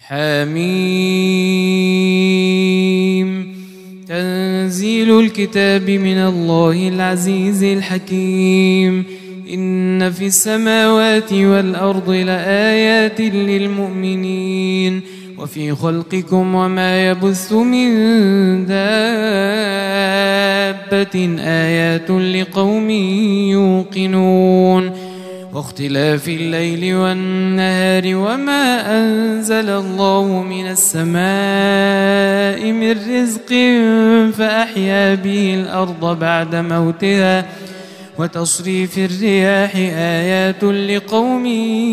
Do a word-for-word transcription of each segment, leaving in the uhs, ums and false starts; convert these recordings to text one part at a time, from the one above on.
حميم. تنزيل الكتاب من الله العزيز الحكيم. إن في السماوات والأرض لآيات للمؤمنين وفي خلقكم وما يبث من دابة آيات لقوم يوقنون. واختلاف الليل والنهار وما أنزل الله من السماء من رزق فأحيا به الأرض بعد موتها وتصريف الرياح آيات لقوم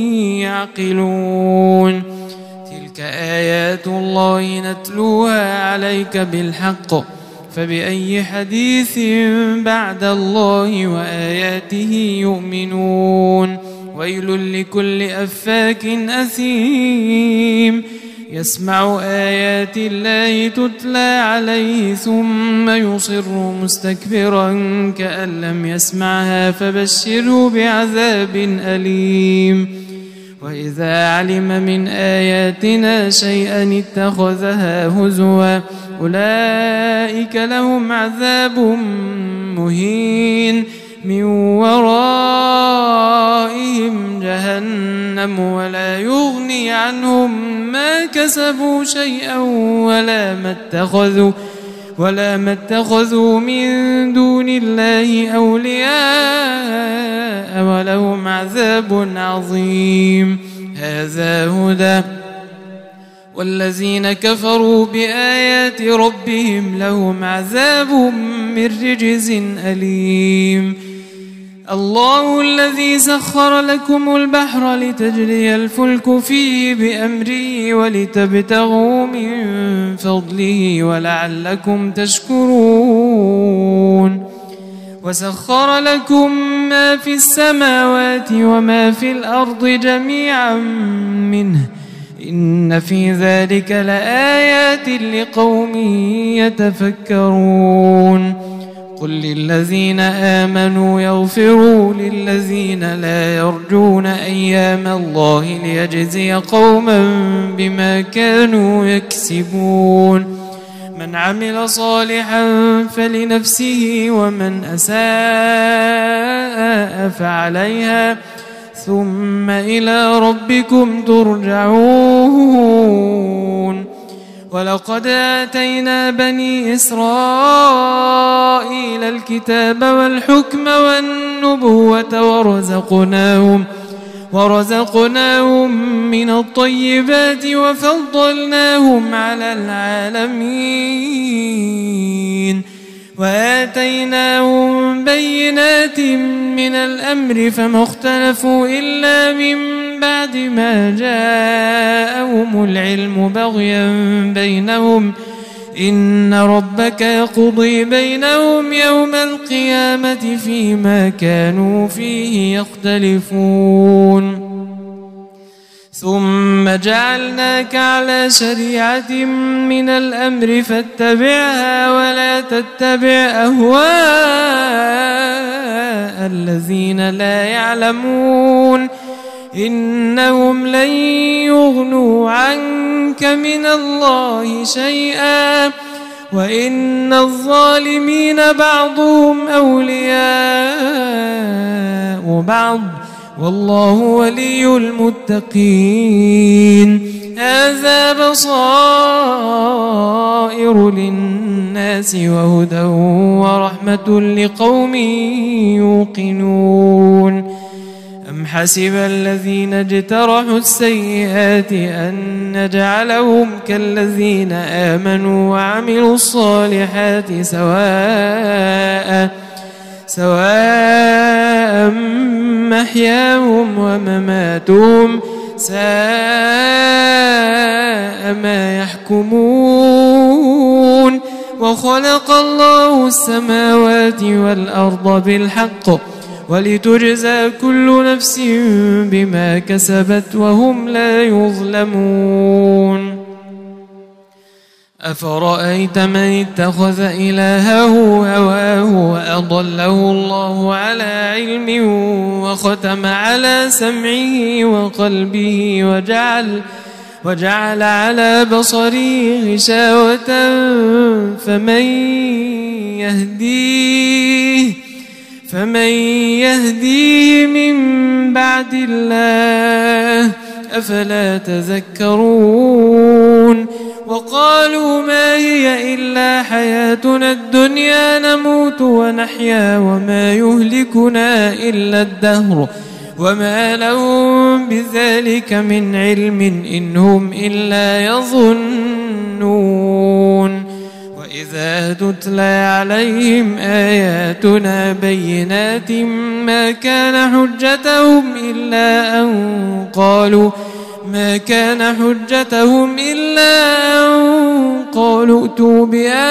يعقلون. تلك آيات الله نتلوها عليك بالحق فبأي حديث بعد الله وآياته يؤمنون. ويل لكل أفاك أثيم يسمع آيات الله تتلى عليه ثم يصر مستكبرا كأن لم يسمعها فبشره بعذاب أليم. وإذا علم من آياتنا شيئا اتخذها هزوا أولئك لهم عذاب مهين من ورائهم جهنم ولا يغني عنهم ما كسبوا شيئا ولا ما اتخذوا ولا ما اتخذوا من دون الله أولياء ولهم عذاب عظيم. هذا هدى والذين كفروا بآيات ربهم لهم عذاب من رجز أليم. الله الذي سخر لكم البحر لتجري الفلك فيه بأمره ولتبتغوا من فضله ولعلكم تشكرون. وسخر لكم ما في السماوات وما في الأرض جميعا منه إن في ذلك لآيات لقوم يتفكرون. قل للذين آمنوا يغفروا للذين لا يرجون أيام الله ليجزي قوما بما كانوا يكسبون. من عمل صالحا فلنفسه ومن أساء فعليها ثم إلى ربكم ترجعون. ولقد آتينا بني إسرائيل الكتاب والحكم والنبوة ورزقناهم ورزقناهم من الطيبات وفضلناهم على العالمين وآتيناهم بينات من الأمر فما اختلفوا إلا من بعد ما جاءهم العلم بغيا بينهم إن ربك يقضي بينهم يوم القيامة فيما كانوا فيه يختلفون. ثم جعلناك على شريعة من الأمر فاتبعها ولا تتبع أهواء الذين لا يعلمون إنهم لن يغنوا عنك من الله شيئا وإن الظالمين بعضهم أولياء بعض والله ولي المتقين. هذا بصائر للناس وهدى ورحمة لقوم يوقنون. أم حسب الذين اجترحوا السيئات أن نجعلهم كالذين آمنوا وعملوا الصالحات سواء سواء محياهم ومماتهم ساء ما يحكمون. وخلق الله السماوات والأرض بالحق ولتجزى كل نفس بما كسبت وهم لا يظلمون. أفرأيت من اتخذ إلهه هواه وأضله الله على علم وختم على سمعه وقلبه وجعل وجعل على بصره غشاوة فمن يهديه فمن يهديه من بعد الله أفلا تذكرون وقالوا ما هي إلا حياتنا الدنيا نموت ونحيا وما يهلكنا إلا الدهر وما لهم بذلك من علم إن هم إلا يظنون وإذا تتلى عليهم آياتنا بينات ما كان حجتهم إلا أن قالوا ما كان حجتهم إلا أن قالوا ائتوا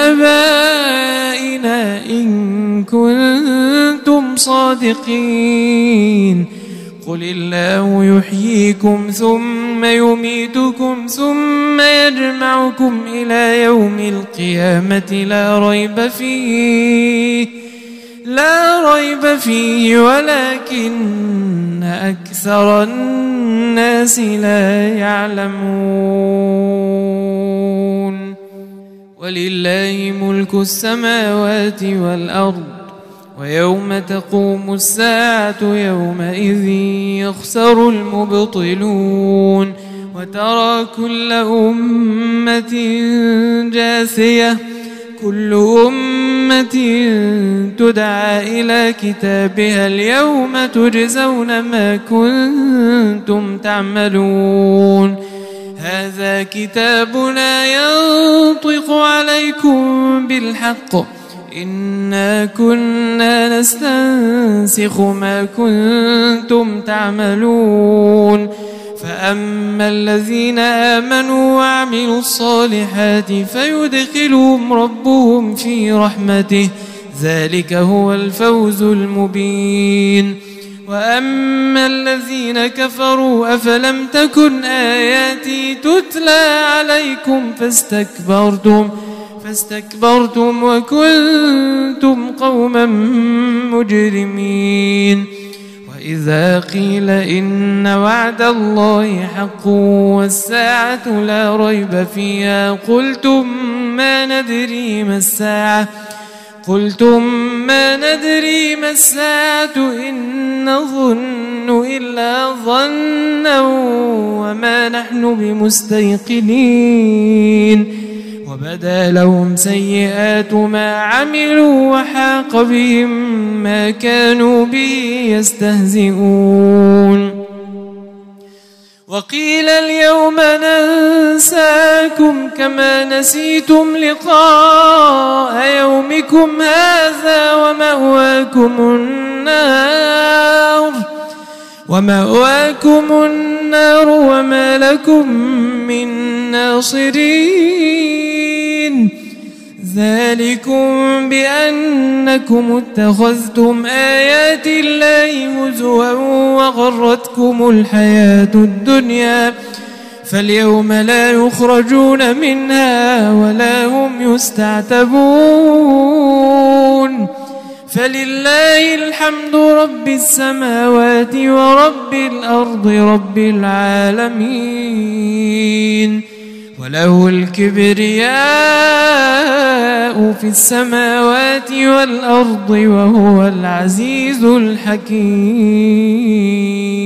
بآبائنا إن كنتم صادقين قل الله يحييكم ثم يميتكم ثم يجمعكم إلى يوم القيامة لا ريب فيه لا ريب فيه ولكن أكثر الناس لا يعلمون ولله ملك السماوات والأرض ويوم تقوم الساعة يومئذ يخسر المبطلون وترى كل أمة جاثية كل أمة تدعى إلى كتابها اليوم تجزون ما كنتم تعملون هذا كتابنا ينطق عليكم بالحق إنا كنا نستنسخ ما كنتم تعملون فأما الذين آمنوا وعملوا الصالحات فيدخلهم ربهم في رحمته ذلك هو الفوز المبين وأما الذين كفروا أفلم تكن آياتي تتلى عليكم فاستكبرتم فاستكبرتم وكنتم قوما مجرمين وإذا قيل إن وعد الله حق والساعة لا ريب فيها قلتم ما ندري ما الساعة قلتم ما ندري ما الساعة إن نظن إلا ظنا وما نحن بمستيقنين وبدا لهم سيئات ما عملوا وحاق بهم ما كانوا به يستهزئون وقيل اليوم ننساكم كما نسيتم لقاء يومكم هذا ومأواكم النار ومأواكم النار وما لكم من ناصرين ذلكم بأنكم اتخذتم آيات الله هزوا وغرتكم الحياة الدنيا فاليوم لا يخرجون منها ولا هم يستعتبون فلله الحمد رب السماوات ورب الأرض رب العالمين وله الكبرياء في السماوات والأرض وهو العزيز الحكيم.